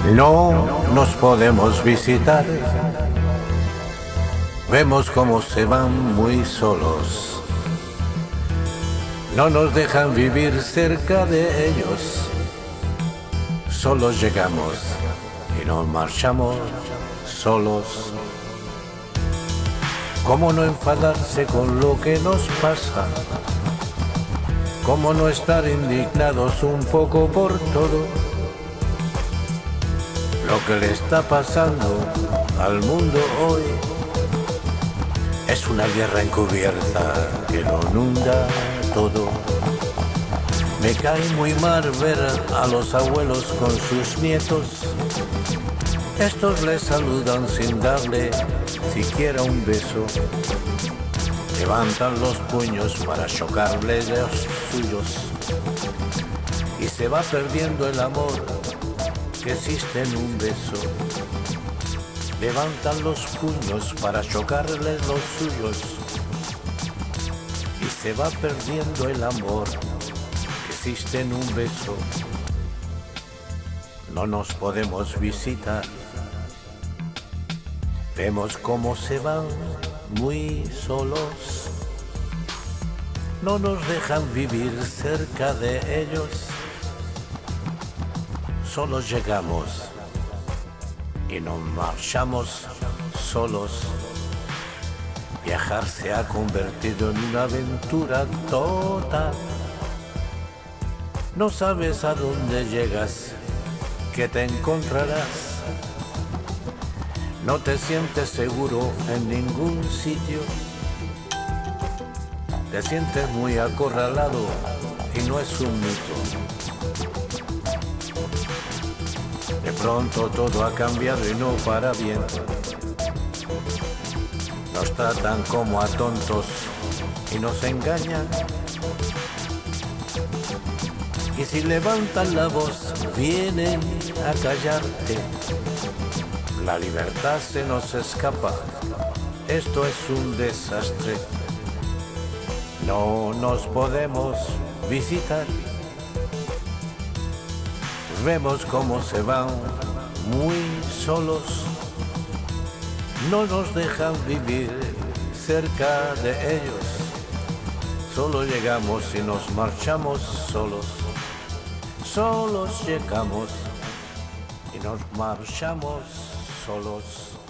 No nos podemos visitar. Vemos cómo se van muy solos. No nos dejan vivir cerca de ellos. Solos llegamos y nos marchamos solos. ¿Cómo no enfadarse con lo que nos pasa? ¿Cómo no estar indignados un poco por todo lo que le está pasando al mundo hoy? Es una guerra encubierta que lo inunda todo. Me cae muy mal ver a los abuelos con sus nietos. Estos les saludan sin darle siquiera un beso. Levantan los puños para chocarles los suyos. Y se va perdiendo el amor que existe en un beso. Levantan los puños para chocarles los suyos. Y se va perdiendo el amor que existe en un beso. No nos podemos visitar. Vemos cómo se van muy solos. No nos dejan vivir cerca de ellos. Solos llegamos y nos marchamos solos. Viajar se ha convertido en una aventura total. No sabes a dónde llegas, qué te encontrarás. No te sientes seguro en ningún sitio. Te sientes muy acorralado y no es un mito. De pronto todo ha cambiado y no para bien. Nos tratan como a tontos y nos engañan. Y si levantan la voz, vienen a callarte. La libertad se nos escapa. Esto es un desastre. No nos podemos visitar. Vemos cómo se van muy solos. No nos dejan vivir cerca de ellos. Solo llegamos y nos marchamos solos. Solos llegamos y nos marchamos solos.